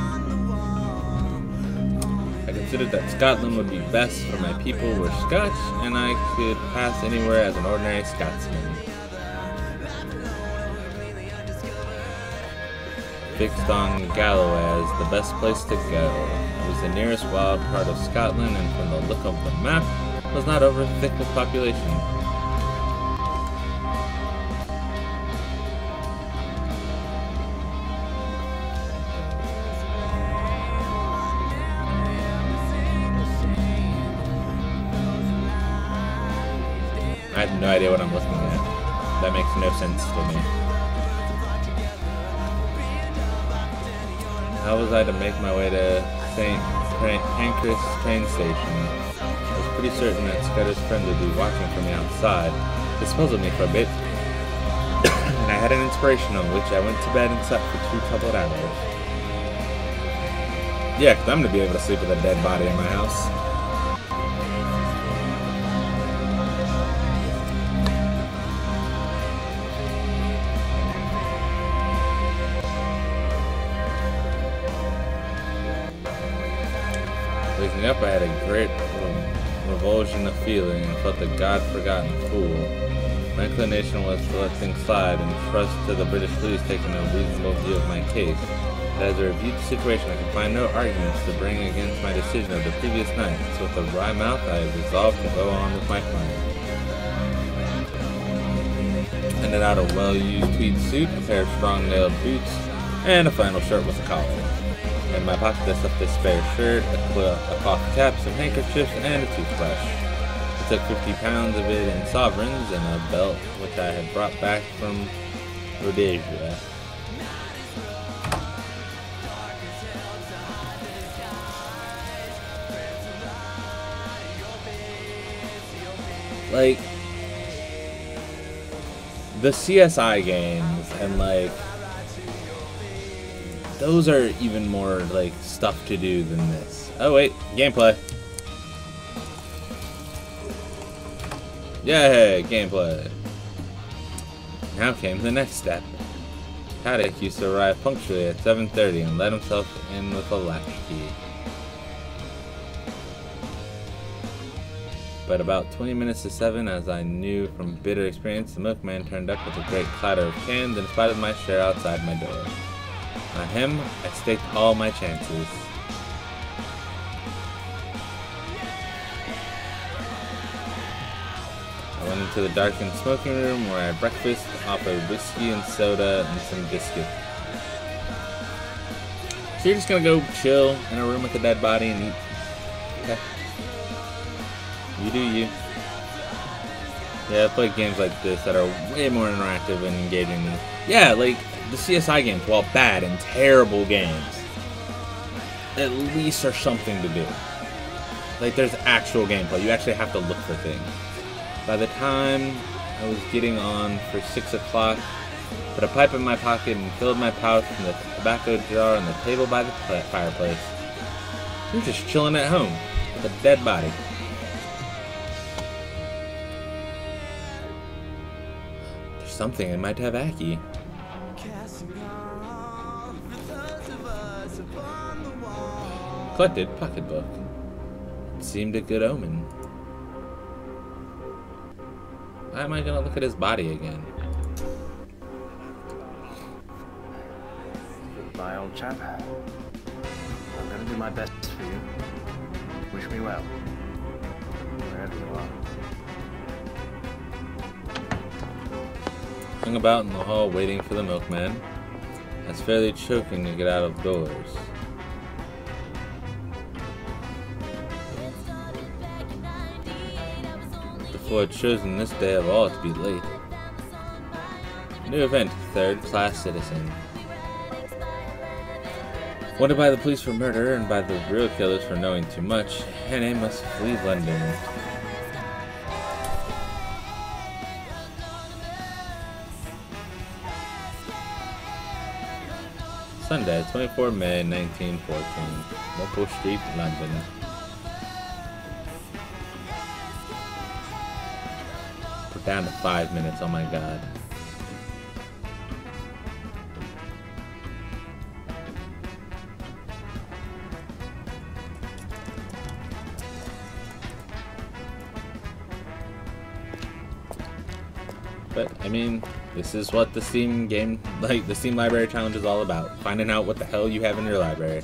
I considered that Scotland would be best for my people were Scotch, and I could pass anywhere as an ordinary Scotsman. Fixed on Galloway as the best place to go. It was the nearest wild part of Scotland, and from the look of the map, was not over thick with population. I have no idea what I'm looking at. That makes no sense to me. How was I to make my way to St. Pancras train station? I was pretty certain that Scudder's friend would be watching for me outside. This puzzled me for a bit, and I had an inspiration on which I went to bed and slept for 2 troubled hours. Yeah, because I'm going to be able to sleep with a dead body in my house. Waking up, I had a great revulsion of feeling and felt a God-forgotten fool. My inclination was to let things slide and trust to the British police taking a reasonable view of my case. But as I reviewed the situation, I could find no arguments to bring against my decision of the previous night, so with a wry mouth, I resolved to go on with my plan. I handed out a well-used tweed suit, a pair of strong-nailed boots, and a flannel shirt with a collar. In my pocket I stuffed a spare shirt, a cloth cap, some handkerchiefs, and a toothbrush. I took 50 pounds of it in sovereigns and a belt which I had brought back from Birdeatsbaby. Like, the CSI games and like those are even more like stuff to do than this. Oh wait, gameplay. Yay, gameplay. Now came the next step. Vourteque used to arrive punctually at 7:30 and let himself in with a latchkey. But about 20 minutes to 7, as I knew from bitter experience, the milkman turned up with a great clatter of cans and spotted my share outside my door. On him, I staked all my chances. I went into the darkened smoking room where I had breakfast off of whiskey and soda and some biscuit. So you're just gonna go chill in a room with a dead body and eat? Okay. You do you. Yeah, I play games like this that are way more interactive and engaging. Yeah, like the CSI games, while bad and terrible games, at least are something to do. Like there's actual gameplay. You actually have to look for things. By the time I was getting on for 6 o'clock, put a pipe in my pocket and filled my pouch from the tobacco jar on the table by the fireplace. We were just chilling at home with a dead body. There's something in my tabaki. Collected pocketbook. It seemed a good omen. Why am I gonna look at his body again? Goodbye, old chap. I'm gonna do my best for you. Wish me well. Wherever you are. Hung about in the hall waiting for the milkman. I was fairly choking to get out of doors. For had chosen this day of all to be late. New event, third-class citizen. Wanted by the police for murder and by the real killers for knowing too much, Annie must flee London. Sunday, 24 May 1914, Maple Street, London. Down to 5 minutes, oh my god. But, I mean, this is what the Steam game, like, the Steam Library Challenge is all about. Finding out what the hell you have in your library.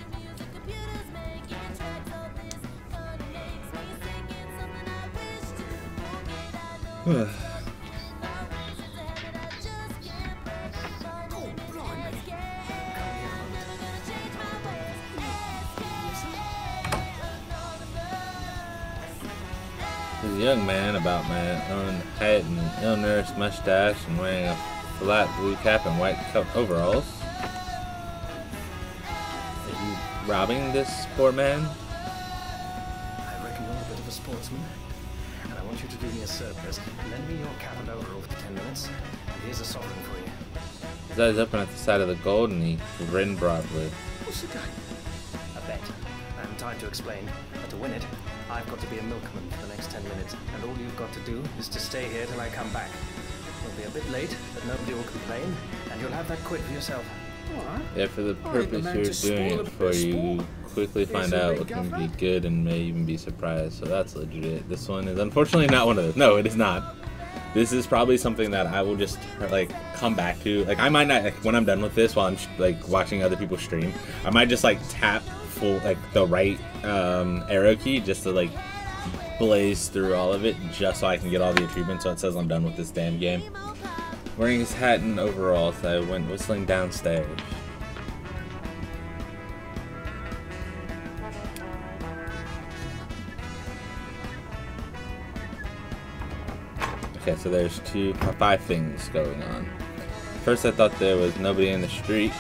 There's a young man about my own height and an ill-nourished mustache and wearing a flat blue cap and white overalls. Are you robbing this poor man? I reckon you're a bit of a sportsman. And I want you to do me a service. Lend me your cap and overall for 10 minutes. And here's a sovereign for you. His eyes open at the sight of the gold and he grinned broadly. What's it done? A bet. I haven't time to explain, but to win it, I've got to be a milkman for the next 10 minutes. And all you've got to do is to stay here till I come back. You'll be a bit late, but nobody will complain, and you'll have that quid for yourself. What? Yeah, for the purpose you're doing it for, you quickly find out what can be good and may even be surprised. So that's legit. This one is unfortunately not one of those. No, it is not. This is probably something that I will just like come back to. Like I might not, like, when I'm done with this, while I'm like watching other people stream, I might just like tap full like the right arrow key just to like blaze through all of it, just so I can get all the achievements. So it says I'm done with this damn game. Wearing his hat and overalls, I went whistling downstairs. Okay, so there's 5 things going on. First, I thought there was nobody in the street.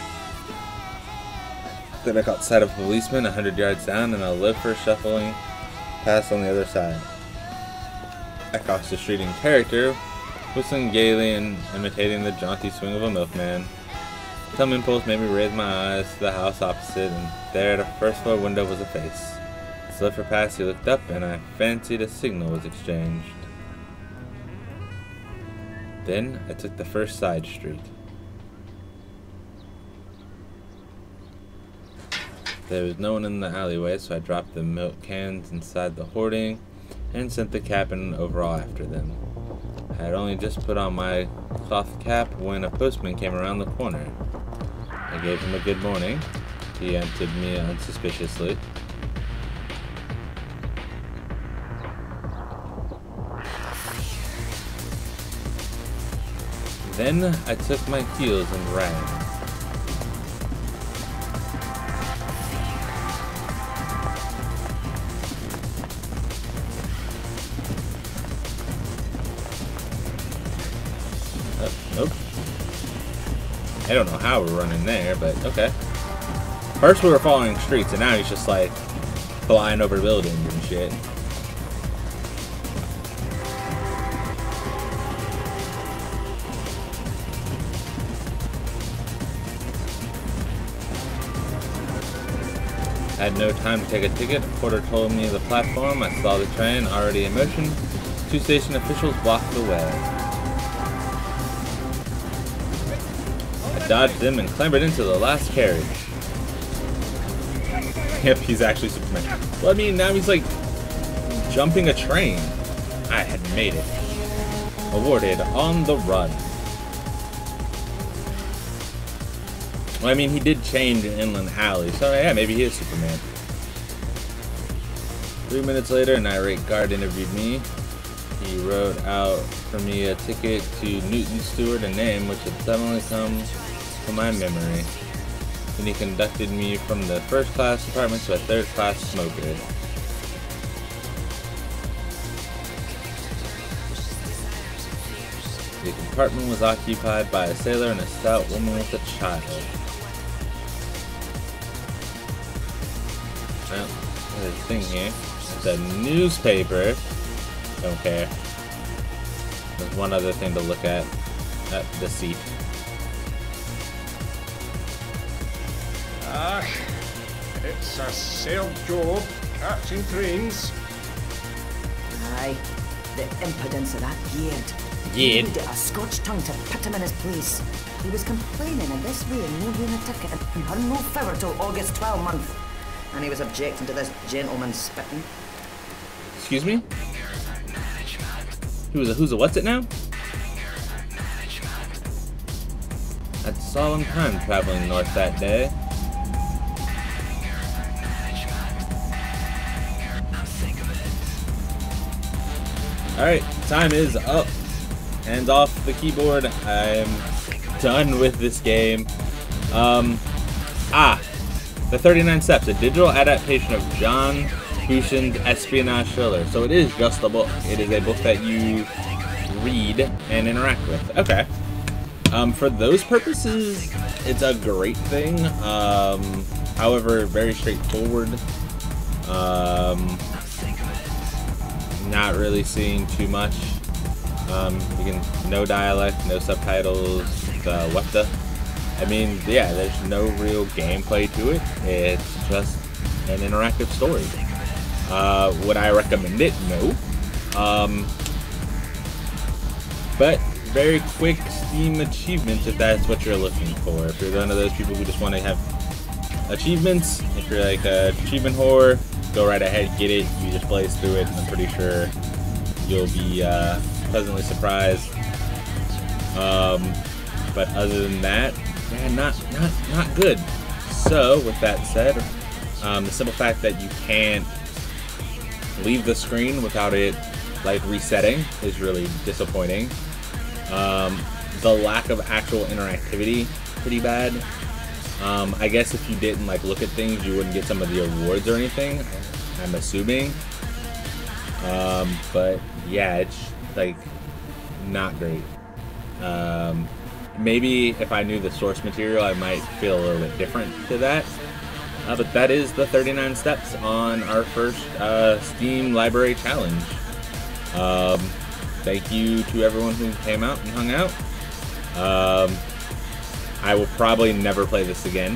Then I caught sight of a policeman 100 yards down, and I looked for shuffling past on the other side. I crossed the street in character, whistling gaily and imitating the jaunty swing of a milkman. Some impulse made me raise my eyes to the house opposite, and there at a first-floor window was a face. As I for past, he looked up, and I fancied a signal was exchanged. Then I took the first side street. There was no one in the alleyway, so I dropped the milk cans inside the hoarding and sent the cap and overall after them. I had only just put on my cloth cap when a postman came around the corner. I gave him a good morning. He answered me unsuspiciously. Then I took my heels and ran. Nope. I don't know how we're running there, but okay. First we were following streets, and now he's just like flying over buildings and shit. Had no time to take a ticket. Porter told me the platform. I saw the train already in motion. 2 station officials blocked the way. I dodged them and clambered into the last carriage. Yep, he's actually Superman. Well, I mean, now he's like jumping a train. I had made it. Awarded on the run. Well, I mean, he did change Inland Alley, so yeah, maybe he is Superman. 3 minutes later, an irate guard interviewed me. He wrote out for me a ticket to Newton Stewart, a name which had suddenly come to my memory. Then he conducted me from the first-class compartment to a third-class smoker. The compartment was occupied by a sailor and a stout woman with a child. Well, there's a thing here. It's a newspaper. Don't care. There's one other thing to look at. The seat. It's a sail job, catching trains. Aye, the impudence of that Gerd. Gerd? He a Scotch tongue to put him in his place. He was complaining in this way and no doing a ticket and had no filler till August 12 month. And he was objecting to this gentleman spitting. Excuse me? Who's a what's it now? Had solemn time traveling north that day. Alright, time is up. Hands off the keyboard. I'm done with this game. The 39 Steps, a digital adaptation of John Bushan's espionage thriller. So it is just a book. It is a book that you read and interact with. Okay. For those purposes, it's a great thing. However, very straightforward. Not really seeing too much. No dialect, no subtitles, webda. I mean, yeah, there's no real gameplay to it. It's just an interactive story. Would I recommend it? No. But very quick Steam achievements if that's what you're looking for. If you're one of those people who just want to have achievements, if you're like an achievement whore, go right ahead, get it. You just blaze through it, and I'm pretty sure you'll be pleasantly surprised. But other than that, yeah, not good. So with that said, the simple fact that you can't leave the screen without it like resetting is really disappointing. The lack of actual interactivity, pretty bad. I guess if you didn't like look at things, you wouldn't get some of the awards or anything, I'm assuming. But yeah, it's like not great. Maybe if I knew the source material, I might feel a little bit different to that. But that is the 39 steps on our first Steam Library Challenge. Thank you to everyone who came out and hung out. I will probably never play this again.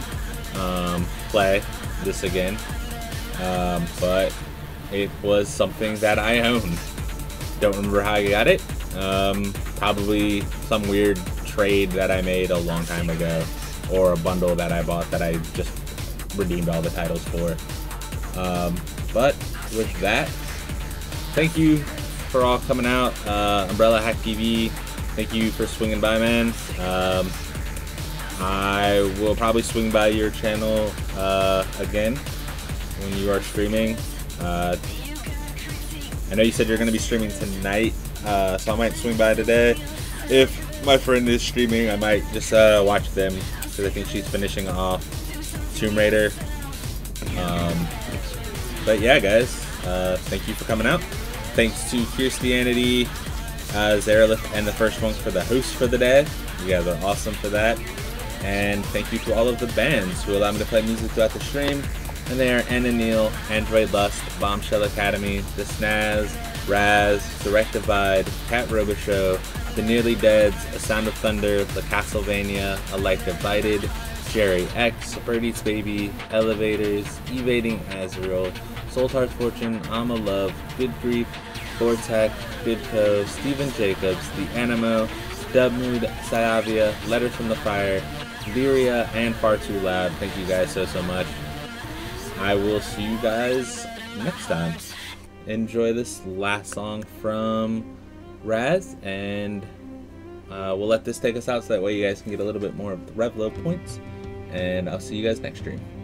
But it was something that I owned. Don't remember how I got it. Probably some weird trade that I made a long time ago, or a bundle that I bought that I just redeemed all the titles for. But with that, thank you for all coming out. Umbrella Hack TV, thank you for swinging by, man. I will probably swing by your channel again when you are streaming. I know you said you're going to be streaming tonight, so I might swing by today. If my friend is streaming, I might just watch them, because I think she's finishing off Tomb Raider. But yeah, guys, thank you for coming out. Thanks to Christianity, Azrael, and the First Ones for the host for the day. You guys are awesome for that. And thank you to all of the bands who allow me to play music throughout the stream. And they are Neale, Android Lust, Bombshell Academy, the Snaz, Razz, Direct Divide, Cat Robichaud, The Nearly Deads, A Sound of Thunder, the Castle Vania, A Life Divided, Geri X, Birdeatsbaby, Elevators, Evading Azrael, Zoltar's Fortune, AmaeLove, Good Grief, Vourteque, Bombshell, Stephan Jacobs, the Animo, Dubmood, Psy'Aviah, Letters from the Fire, Lyria, and Far Too Loud. Thank you guys so much. I will see you guys next time. Enjoy this last song from Razz, and we'll let this take us out so that way you guys can get a little bit more of the Revlo points, and I'll see you guys next stream.